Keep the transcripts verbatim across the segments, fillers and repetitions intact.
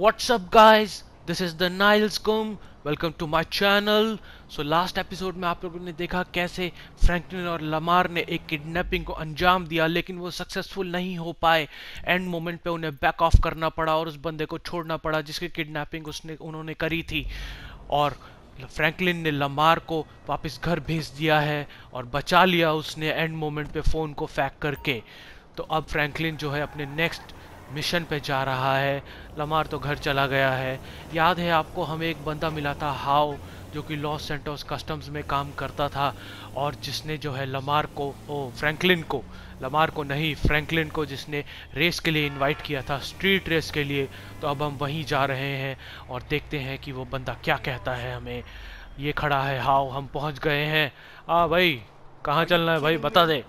What's up guys, this is the Niles Kum. Welcome to my channel. So last episode में आप लोगों ने देखा कैसे फ्रैंकलिन और लमार ने एक किडनैपिंग को अंजाम दिया, लेकिन वो सक्सेसफुल नहीं हो पाए। एंड मोमेंट पे उन्हें बैक ऑफ करना पड़ा और उस बंदे को छोड़ना पड़ा जिसकी किडनैपिंग उसने उन्होंने करी थी। और फ्रैंकलिन ने लमार को वापस घर भेज दिया है और बचा लिया उसने एंड मोमेंट पे फ़ोन को फैक करके। तो अब फ्रैंकलिन जो है अपने नेक्स्ट मिशन पे जा रहा है। लमार तो घर चला गया है। याद है आपको, हमें एक बंदा मिला था हाउ, जो कि लॉस सेंटोस कस्टम्स में काम करता था और जिसने जो है लमार को ओ फ्रैंकलिन को लमार को नहीं फ्रैंकलिन को जिसने रेस के लिए इनवाइट किया था, स्ट्रीट रेस के लिए। तो अब हम वहीं जा रहे हैं और देखते हैं कि वो बंदा क्या कहता है हमें। ये खड़ा है हाउ, हम पहुंच गए हैं। आ भाई, कहाँ चलना है भाई, बता दे।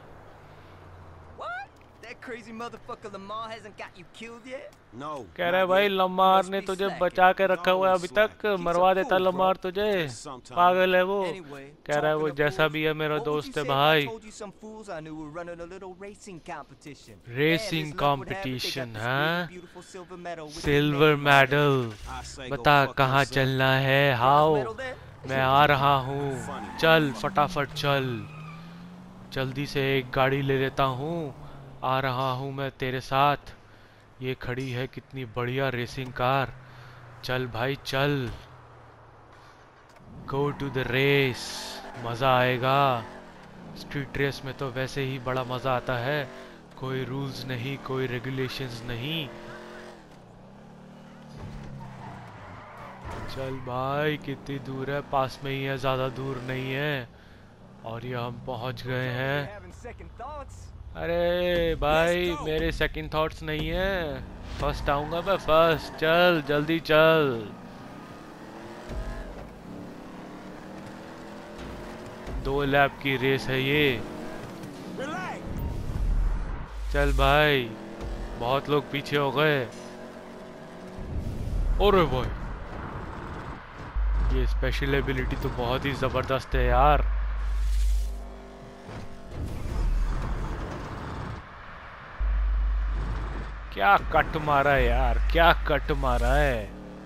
Crazy motherfucker Lamar hasn't got you killed yet? No. कह रहा है भाई लमार ने तुझे बचा के रखा हुआ है अभी तक, मरवा देता लमार तुझे। पागल है वो। कह रहा है वो जैसा भी है मेरा दोस्त है भाई। रेसिंग कंपटीशन है, सिल्वर मेडल। बता कहाँ चलना है हाउ, मैं आ रहा हूँ। चल फटाफट चल, जल्दी से एक गाड़ी ले लेता हूँ, आ रहा हूँ मैं तेरे साथ। ये खड़ी है कितनी बढ़िया रेसिंग कार। चल भाई चल, गो टू द रेस, मज़ा आएगा। स्ट्रीट रेस में तो वैसे ही बड़ा मज़ा आता है, कोई रूल्स नहीं, कोई रेगुलेशंस नहीं। चल भाई, कितनी दूर है, पास में ही है, ज़्यादा दूर नहीं है। और ये हम पहुँच गए हैं। अरे भाई मेरे सेकंड थॉट्स नहीं है, फर्स्ट आऊंगा मैं, फर्स्ट। चल जल्दी चल। दो लैप की रेस है ये। चल भाई, बहुत लोग पीछे हो गए। अरे भाई, ये स्पेशल एबिलिटी तो बहुत ही जबरदस्त है यार। क्या कट मारा है यार, क्या कट मारा है।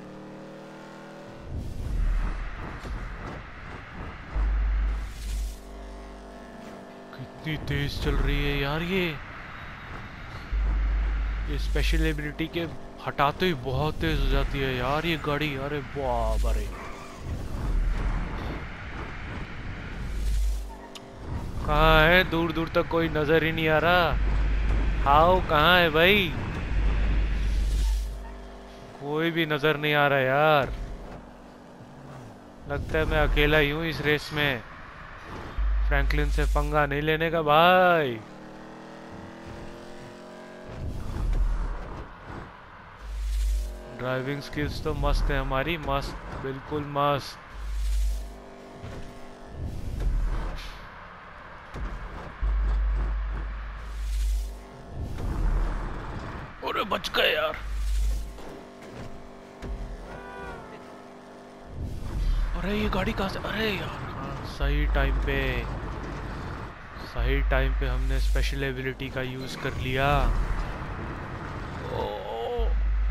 कितनी तेज चल रही है यार ये ये स्पेशल एबिलिटी के हटाते ही बहुत तेज हो जाती है यार ये गाड़ी। अरे बाप रे, कहाँ है, दूर दूर तक कोई नजर ही नहीं आ रहा। हाउ कहाँ है भाई, कोई भी नजर नहीं आ रहा यार। लगता है मैं अकेला ही हूँ इस रेस में। फ्रैंकलिन से पंगा नहीं लेने का भाई। ड्राइविंग स्किल्स तो मस्त है हमारी, मस्त, बिल्कुल मस्त। अरे बच गए यार। अरे ये गाड़ी कहाँ से, अरे यार हाँ, सही टाइम पे सही टाइम पे हमने स्पेशल एबिलिटी का यूज कर लिया। ओ,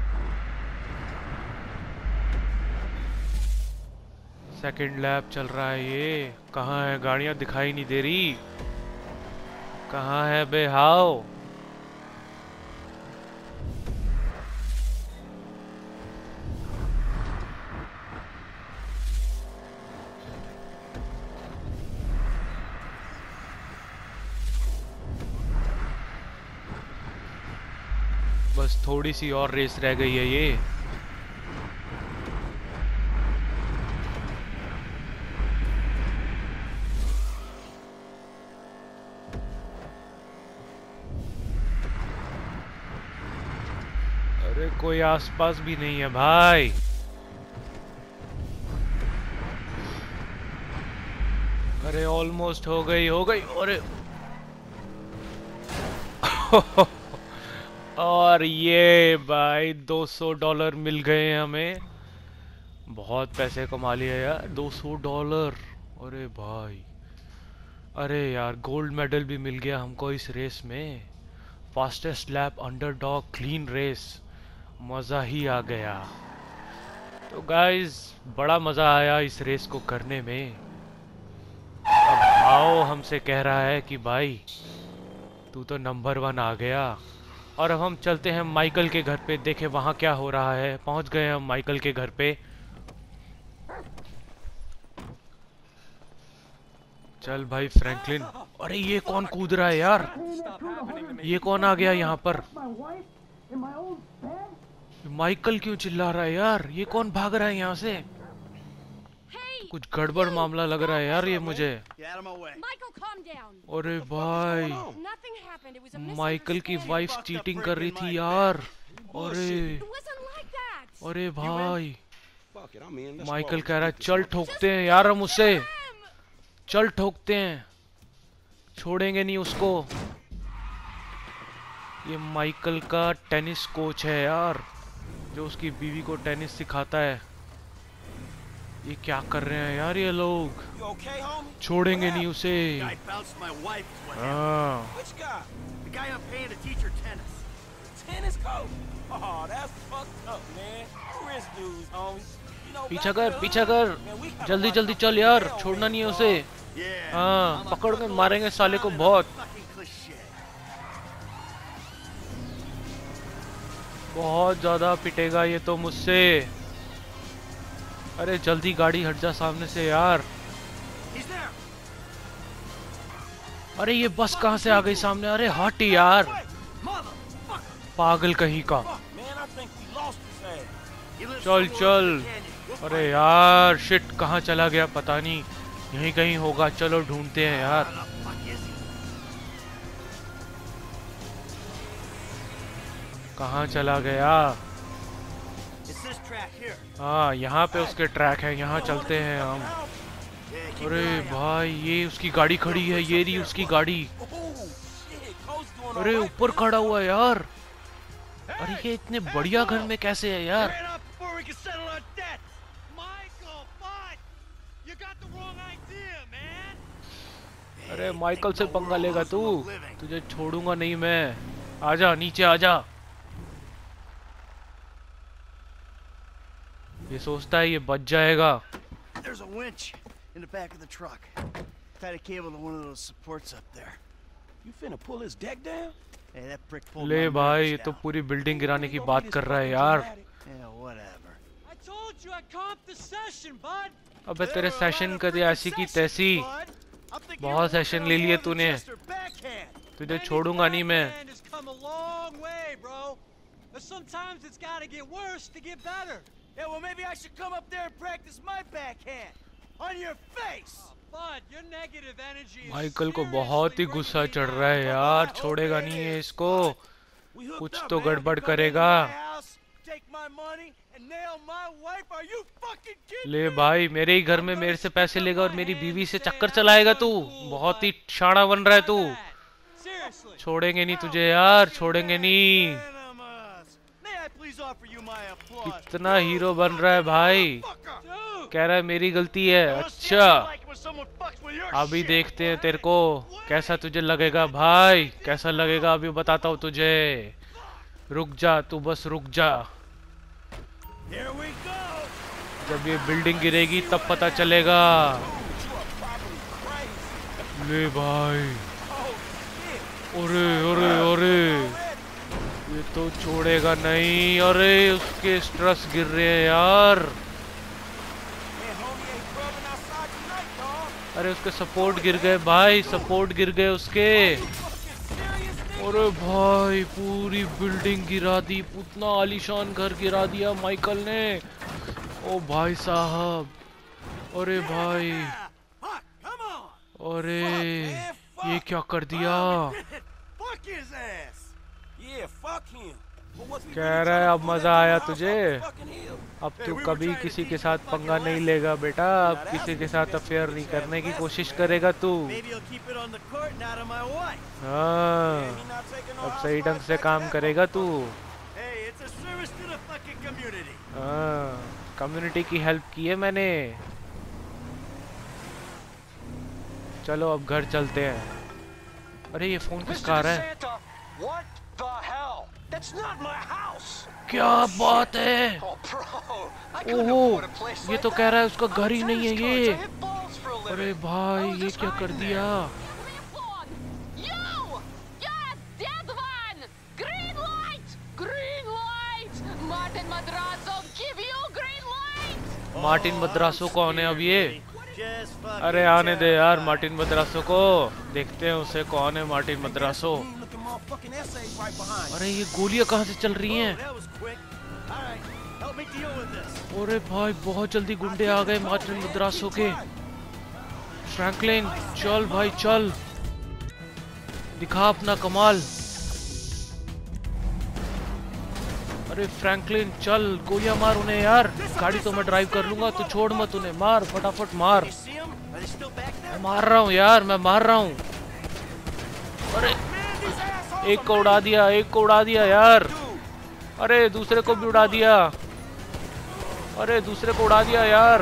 सेकंड लैप चल रहा है ये। कहाँ है, गाड़ियां दिखाई नहीं दे रही। कहाँ है बे हाउ। बस थोड़ी सी और रेस रह गई है ये। अरे कोई आसपास भी नहीं है भाई। अरे ऑलमोस्ट हो गई हो गई। अरे और ये भाई दो सौ डॉलर मिल गए हमें। बहुत पैसे कमा लिए यार, दो सौ डॉलर। अरे भाई, अरे यार गोल्ड मेडल भी मिल गया हमको इस रेस में। Fastest lap underdog clean race, मज़ा ही आ गया। तो गाइस बड़ा मजा आया इस रेस को करने में। अब आओ हमसे कह रहा है कि भाई तू तो नंबर वन आ गया। और अब हम चलते हैं माइकल के घर पे, देखे वहां क्या हो रहा है। पहुंच गए हम माइकल के घर पे। चल भाई फ्रैंकलिन। अरे ये कौन कूद रहा है यार? ये कौन आ गया यहाँ पर? माइकल क्यों चिल्ला रहा है यार? ये कौन भाग रहा है यहाँ से? कुछ गड़बड़ मामला लग रहा है यार ये मुझे। अरे भाई माइकल की वाइफ चीटिंग कर रही थी यार। अरे अरे भाई माइकल कह रहा है चल ठोकते हैं यार हम उसे, चल ठोकते हैं, छोड़ेंगे नहीं उसको। ये माइकल का टेनिस कोच है यार, जो उसकी बीवी को टेनिस सिखाता है। ये क्या कर रहे हैं यार ये लोग? छोड़ेंगे नहीं उसे। हाँ पीछा कर पीछा कर, जल्दी जल्दी चल यार, छोड़ना नहीं है उसे। हाँ पकड़ के मारेंगे साले को बहुत। बहुत ज्यादा पिटेगा ये तो मुझसे। अरे जल्दी गाड़ी हट जा सामने से यार। अरे ये बस कहाँ से आ गई सामने? अरे हट यार, पागल कहीं का। चल चल। अरे यार शिट, कहाँ चला गया पता नहीं, यहीं कहीं होगा, चलो ढूंढते हैं यार। कहाँ चला गया? हाँ यहाँ पे उसके ट्रैक है, यहाँ चलते हैं हम। अरे भाई ये उसकी गाड़ी खड़ी है, ये रही उसकी गाड़ी। अरे ऊपर खड़ा हुआ है यार। अरे ये इतने बढ़िया घर में कैसे है यार? अरे माइकल से पंगा लेगा तू? तुझे छोड़ूंगा नहीं मैं। आजा नीचे आजा। ये सोचता है ये बच जाएगा। ले भाई ये तो पूरी बिल्डिंग गिराने की बात कर रहा है यार। अबे तेरे सेशन कर दिया ऐसी की तैसी, बहुत सेशन ले लिए तूने, तुझे छोड़ूंगा नहीं मैं। Yeah, well, maybe I should come up there and practice my backhand on your face. Bud, your negative energy is Michael को बहुत ही गुस्सा चढ़ रहा है यार, छोड़ेगा नहीं है इसको, कुछ तो गड़बड़ करेगा। ले भाई मेरे ही घर में मेरे से पैसे लेगा और मेरी बीवी से चक्कर चलाएगा तू, बहुत ही शाना बन रहा है तू। छोड़ेंगे नहीं तुझे यार, छोड़ेंगे नहीं। कितना हीरो बन रहा है भाई, कह रहा है मेरी गलती है। अच्छा अभी देखते हैं तेरे को कैसा तुझे लगेगा भाई, कैसा लगेगा अभी बताता हूँ तुझे। रुक जा तू, बस रुक जा, जब ये बिल्डिंग गिरेगी तब पता चलेगा। ले भाई, अरे अरे अरे ये तो छोड़ेगा नहीं। अरे उसके स्ट्रेस गिर रहे हैं यार। अरे उसके सपोर्ट गिर गए भाई, सपोर्ट गिर गए उसके। अरे भाई पूरी बिल्डिंग गिरा दी, उतना आलीशान घर गिरा दिया माइकल ने। ओ भाई साहब, अरे भाई, अरे ये क्या कर दिया? कह रहा है अब मजा आया तुझे, अब तू कभी किसी के साथ पंगा नहीं लेगा बेटा, अब किसी के साथ अफेयर नहीं करने की कोशिश करेगा तू। हाँ अब सही ढंग से काम करेगा तू। हाँ कम्युनिटी की हेल्प की है मैंने। चलो अब घर चलते हैं। अरे ये फोन किसका आ रहा है? क्या बात है? ओहो, ये तो कह रहा है उसका घर ही नहीं है ये। अरे भाई ये क्या कर दिया। मार्टिन मद्रासो कौन है अब ये? अरे आने दे यार मार्टिन मद्रासो को, देखते हैं उसे कौन है मार्टिन मद्रासो। अरे ये गोलियां कहाँ से चल रही हैं? अरे भाई बहुत जल्दी गुंडे आ गए मार्टिन मद्रासो के। फ्रैंकलिन चल भाई चल, दिखा अपना कमाल। अरे फ्रैंकलिन चल, गोलियां मार उन्हें यार। गाड़ी तो मैं ड्राइव कर लूंगा, तू छोड़ मत उन्हें, मार फटाफट मार। मैं मार रहा हूँ यार, मैं मार रहा हूँ। अरे एक को उड़ा दिया, एक को उड़ा दिया यार। अरे दूसरे को भी उड़ा दिया, अरे दूसरे को उड़ा दिया यार।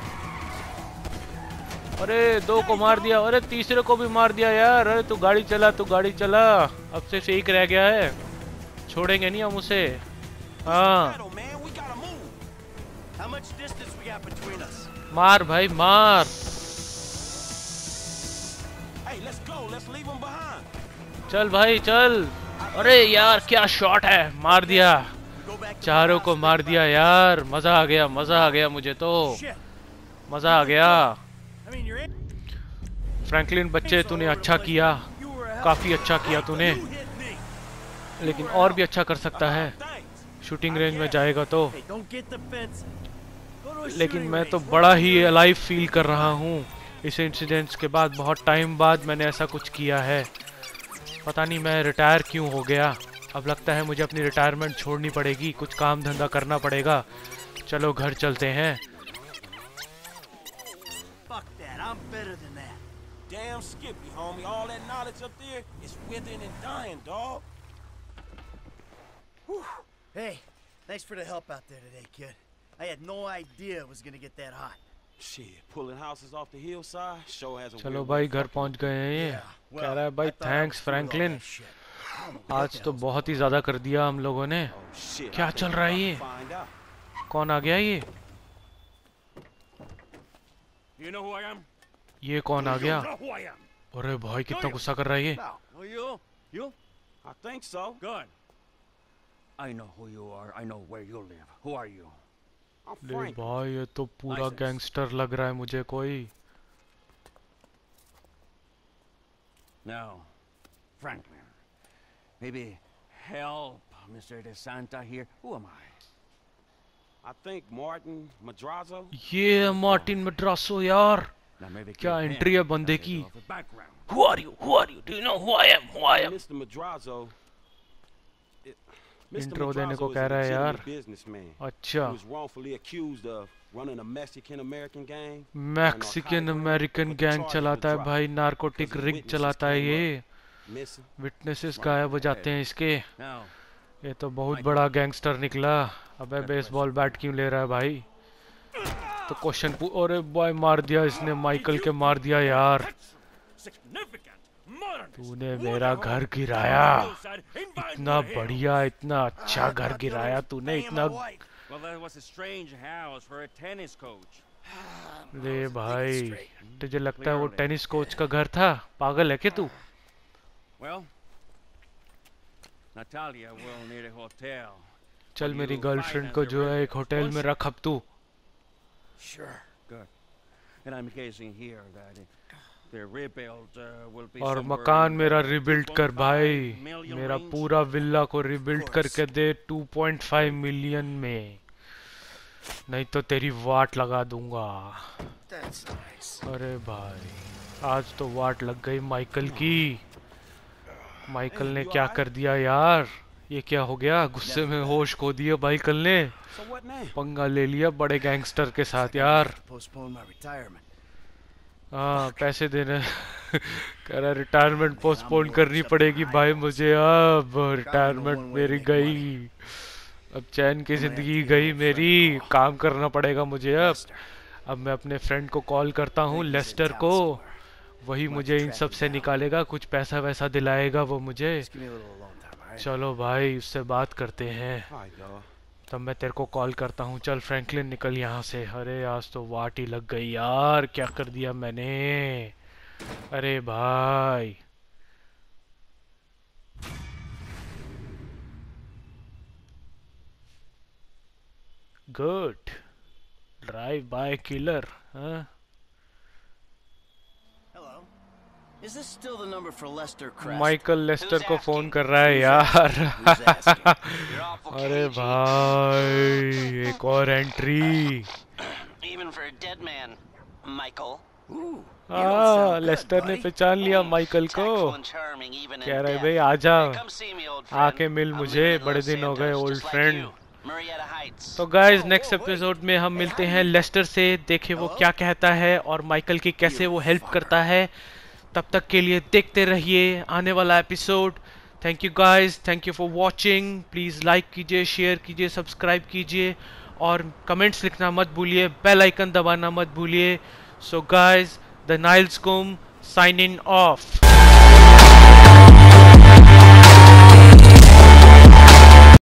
अरे दो को मार दिया, अरे तीसरे को भी मार दिया यार। अरे तू गाड़ी चला, तू गाड़ी चला, अब से फेक रह गया है, छोड़ेंगे नहीं हम उसे। हाँ मार भाई मार। चल भाई चल। अरे यार क्या शॉट है, मार दिया, चारों को मार दिया यार। मजा आ गया, मजा आ गया, मुझे तो मजा आ गया। फ्रैंकलिन बच्चे तूने अच्छा किया, काफी अच्छा किया तूने, लेकिन और भी अच्छा कर सकता है। शूटिंग रेंज में जाएगा तो। लेकिन मैं तो बड़ा ही अलाइव फील कर रहा हूँ इस इंसिडेंट्स के बाद। बहुत टाइम बाद मैंने ऐसा कुछ किया है। पता नहीं मैं रिटायर क्यों हो गया। अब लगता है मुझे अपनी रिटायरमेंट छोड़नी पड़ेगी, कुछ काम धंधा करना पड़ेगा। चलो घर चलते हैं। Hey, thanks for the help out there today, kid. I had no idea it was gonna get that hot. Shit, pulling houses off the hillside sure has a चलो भाई घर पहुंच गए हैं ये। कह रहा है भाई थैंक्स फ्रैंकलिन, आज तो बहुत ही ज्यादा कर दिया हम लोगों ने। क्या चल रहा है ये? कौन आ गया ये? You know who I am? ये कौन आ गया? You know who I am? अरे भाई कितना गुस्सा कर रहा है ये। Who you? You? I think so. Good. I know who you are. I know where you live. Who are you? I'm ले Frank. भाई ये तो पूरा गैंगस्टर लग रहा है मुझे कोई। No, Franklin. Maybe help Mister DeSanta here. Who am I? I think Martin Madrazo. ये है मार्टिन मद्रासो यार। Now maybe क्या give him एंट्री है a बंदे bit की। of a background. Who are you? Who are you? Do you know who I am? Who I am? Mister Madrazo. it- Mister Intro देने को Madrazo is कह a रहा है यार। legitimate businessman. अच्छा, He was wrongfully accused of running a Mexican American gang. Mexican American gang चलाता है भाई, नारकोटिक रिग चलाता है ये। Missing. विटनेसेस गायब हो जाते हैं इसके। Now, ये तो बहुत बड़ा गैंगस्टर निकला। अबे बेसबॉल बैट क्यों ले रहा है भाई? तो क्वेश्चन पू अरे बॉय मार दिया इसने, माइकल के मार दिया यार। तूने मेरा घर गिराया, इतना बढ़िया इतना अच्छा घर गिराया तूने, इतना। well, that was a strange house for a tennis coach. ले भाई, तुझे लगता है वो टेनिस कोच का घर था? पागल है क्या तू? Well, Natalia will need a hotel. चल मेरी गर्लफ्रेंड को जो है एक होटल में रख अब तू। Sure. Good. And I'm guessing here that the rebuild uh, will be और somewhere मकान in मेरा the रिबिल्ड कर two point भाई, five million मेरा range. पूरा विल्ला को रिबिल्ड करके दे टू पॉइंट फाइव मिलियन में, नहीं तो तेरी वाट लगा दूंगा। That's nice. अरे भाई आज तो वाट लग गई माइकल की। माइकल ने क्या कर दिया यार? ये क्या हो गया? गुस्से में होश खो दिया माइकल ने, So what now? पंगा ले लिया बड़े गैंगस्टर के साथ यार। Postpone my retirement. हाँ पैसे देने कह रहा रिटायरमेंट पोस्टपोन करनी पड़ेगी भाई मुझे। अब रिटायरमेंट मेरी गई, अब चैन की जिंदगी गई मेरी, काम करना पड़ेगा मुझे अब। अब मैं अपने फ्रेंड को कॉल करता हूँ, लेस्टर को, वही मुझे इन सब से निकालेगा, कुछ पैसा वैसा दिलाएगा वो मुझे। Just give me a little alone time, all right? चलो भाई उससे बात करते हैं। All right, dog. तब मैं तेरे को कॉल करता हूँ। चल फ्रैंकलिन निकल यहाँ से। अरे आज तो वाट ही लग गई यार, क्या कर दिया मैंने। अरे भाई गुड ड्राइव बाय किलर। हाँ Hello. Is this still the number for Lester Crest? Michael Lester Who's को फोन asking? कर रहा है Who's यार। asking? Who's asking? You're awful अरे cagey. भाई एक और entry. Even for a dead man, Michael. Ooh. हाँ लेस्टर ने पहचान लिया माइकल को। Tactful and charming even in कह रहे death. भाई आजा, Hey, come see me, old friend. आके मिल I'm मुझे, living in बड़े Los दिन हो गए Santos, old just like friend. you. Marietta Heights. तो गाइस नेक्स्ट एपिसोड में हम मिलते हैं लेस्टर से, देखे वो क्या कहता है और माइकल की कैसे वो हेल्प करता है। तब तक के लिए देखते रहिए आने वाला episode. Thank you guys, thank you for watching. Please like कीजिए, शेयर कीजिए, सब्सक्राइब कीजिए और कमेंट्स लिखना मत भूलिए, बेल आइकन दबाना मत भूलिए। So guys the Niles Com signing of.